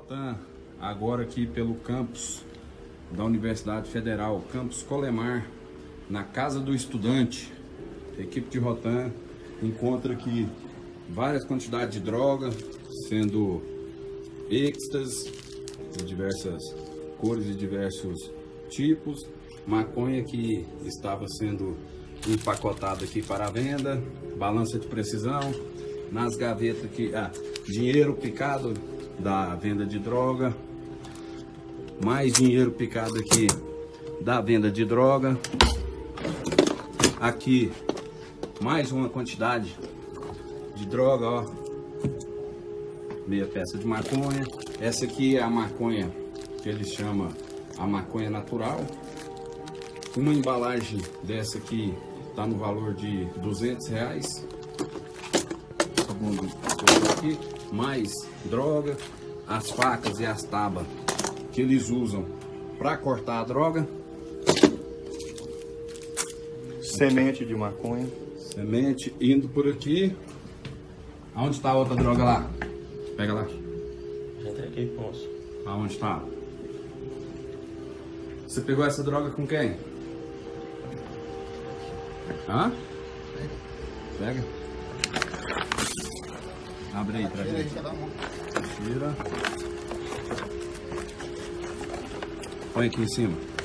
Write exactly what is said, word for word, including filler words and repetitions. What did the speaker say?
Rotan, agora aqui pelo campus da Universidade Federal, campus Colemar, na Casa do Estudante. A equipe de Rotan encontra aqui várias quantidades de droga, sendo êxtase de diversas cores e diversos tipos, maconha que estava sendo empacotada aqui para a venda, balança de precisão, nas gavetas aqui, ah, dinheiro picado da venda de droga, mais dinheiro picado aqui da venda de droga, aqui mais uma quantidade de droga, ó, meia peça de maconha. Essa aqui é a maconha que eles chamam a maconha natural. Uma embalagem dessa aqui está no valor de duzentos reais. Segundo aqui, mais droga, as facas e as tábuas que eles usam para cortar a droga. Semente de maconha. Semente indo por aqui. Aonde está a outra droga lá? Pega lá. Já tem aqui, posso. Aonde está? Você pegou essa droga com quem? Hã? Pega. Abre aí pra gente. Tira. Põe aqui em cima.